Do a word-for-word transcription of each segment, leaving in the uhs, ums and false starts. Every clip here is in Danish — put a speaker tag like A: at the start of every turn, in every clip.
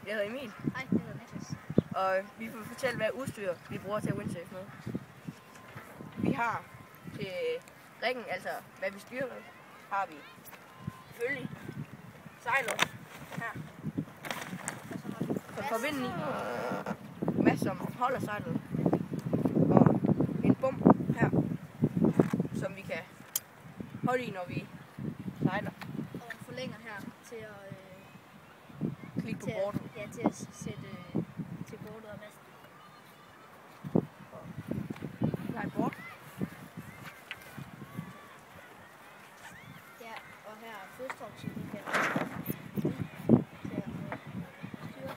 A: Jeg hedder Emil.
B: Hej, jeg hedder Niklas.
A: Og vi vil fortælle, hvad udstyr vi bruger til at windsurfe med. Vi har til riggen, altså hvad vi styrer med, har vi selvfølgelig sejlet her, som får vinden i, masser som holder sejlet, og en bum her, som vi kan holde i, når vi sejler.
B: Og en forlænger her til at øh,
A: klikke på
B: til
A: bordet.
B: At, ja, til at sætte øh, til bordet og masten.
A: Vi har et bord.
B: Ja, og her er fodstrøm, så vi kan til at øh, styre.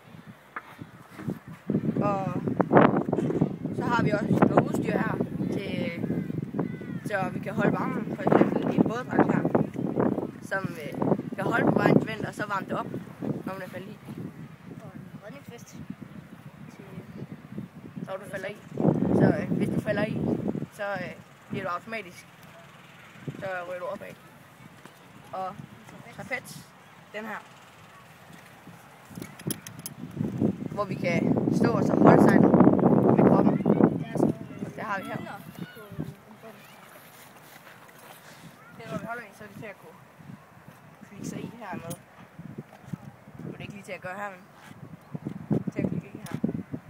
A: Og så har vi også noget udstyr her, til, så vi kan holde varmen, for eksempel i en båddragt her, som øh, kan holde på vejen til vind, og så varme det op, når man er faldet i.
B: Og en redningsvest til,
A: Når du falder i. Så øh, hvis du falder i, så øh, bliver du automatisk, så ryger du opad. Og trapez, den her, hvor vi kan stå og så holde sejlet med kroppen.
B: der er sådan nogle
A: Det har vi her.
B: hylder på en bund.
A: Det er, når vi holder i, så er det til at kunne klikke sig i hernede. Det er ikke lige til at gøre her, men